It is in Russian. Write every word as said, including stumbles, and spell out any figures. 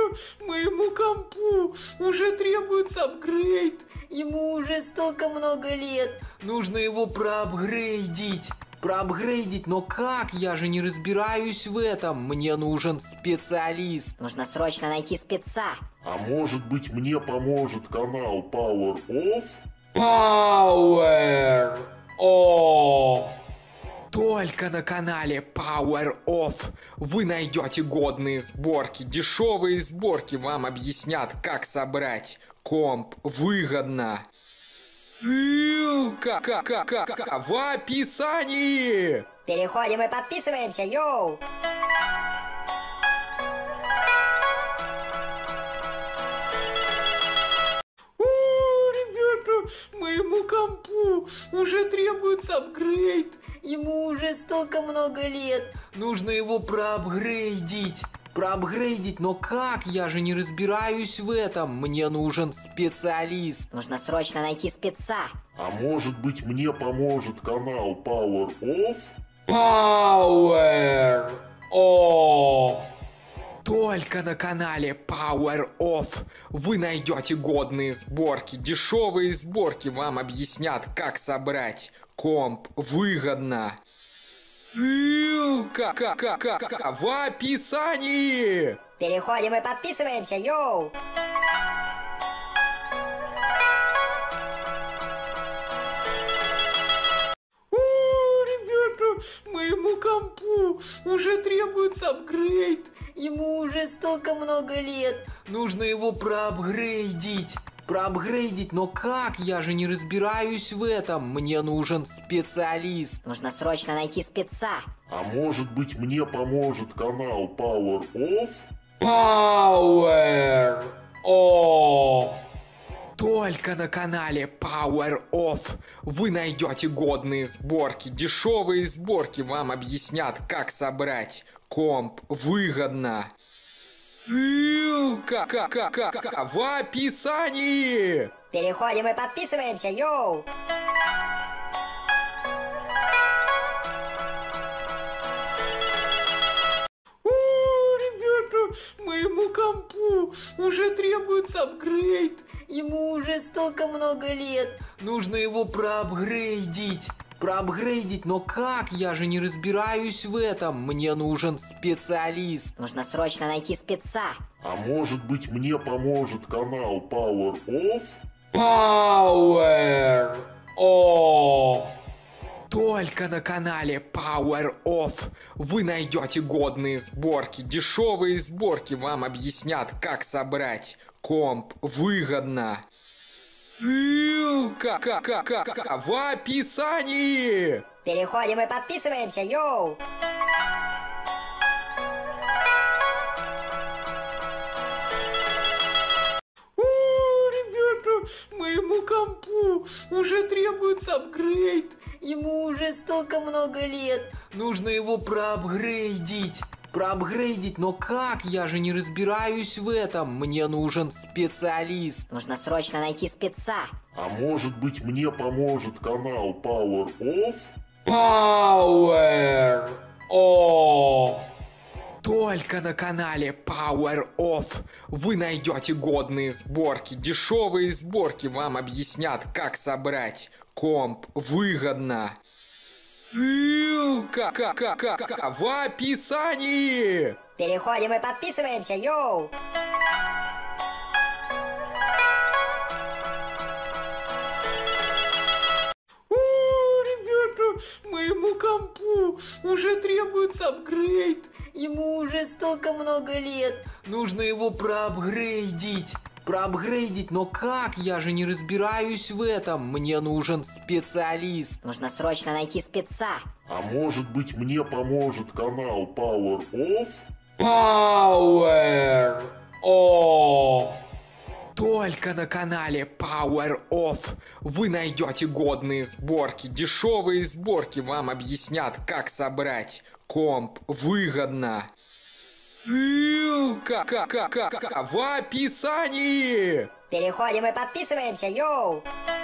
Моему компу уже требуется апгрейд. Ему уже столько много лет. Нужно его проапгрейдить. Проапгрейдить, но как? Я же не разбираюсь в этом. Мне нужен специалист. Нужно срочно найти спеца. А может быть, мне поможет канал Power Off? Power Off. Только на канале Power Off вы найдете годные сборки, дешевые сборки. Вам объяснят, как собрать комп выгодно. Ссылка в описании. Переходим и подписываемся, йоу! Моему компу уже требуется апгрейд. Ему уже столько много лет. Нужно его проапгрейдить. Проапгрейдить, но как? Я же не разбираюсь в этом. Мне нужен специалист. Нужно срочно найти спеца. А может быть, мне поможет канал Power Off? Power Off. Только на канале Power Off вы найдете годные сборки, дешевые сборки. Вам объяснят, как собрать комп выгодно. Ссылка в описании. Переходим и подписываемся, йоу! Моему компу уже требуется апгрейд. Ему уже столько много лет. Нужно его проапгрейдить. Проапгрейдить, но как? Я же не разбираюсь в этом. Мне нужен специалист. Нужно срочно найти спеца. А может быть, мне поможет канал Power Off? Power Off. Только на канале Power Off вы найдете годные сборки, дешевые сборки. Вам объяснят, как собрать комп выгодно. Ссылка в описании. Переходим и подписываемся, йоу! Моему компу уже требуется апгрейд. Ему уже столько много лет. Нужно его проапгрейдить. Проапгрейдить, но как? Я же не разбираюсь в этом. Мне нужен специалист. Нужно срочно найти спеца. А может быть, мне поможет канал Power Off? Power Off. Только на канале Power Off вы найдете годные сборки, дешевые сборки. Вам объяснят, как собрать комп выгодно. Ссылка в описании. Переходим и подписываемся, йоу! Моему компу уже требуется апгрейд. Ему уже столько много лет. Нужно его проапгрейдить. Проапгрейдить, но как? Я же не разбираюсь в этом. Мне нужен специалист. Нужно срочно найти спеца. А может быть, мне поможет канал Power Off? Power Off. Только на канале Power Off вы найдете годные сборки, дешевые сборки. Вам объяснят, как собрать комп выгодно. Ссылка в описании. Переходим и подписываемся, йоу! Моему компу уже требуется апгрейд. Ему уже столько много лет. Нужно его проапгрейдить. Проапгрейдить, но как? Я же не разбираюсь в этом. Мне нужен специалист. Нужно срочно найти спеца. А может быть, мне поможет канал Power Off? Power Off. Только на канале Power Off вы найдете годные сборки, дешевые сборки. Вам объяснят, как собрать комп выгодно. Ссылка в описании. Переходим и подписываемся, йоу!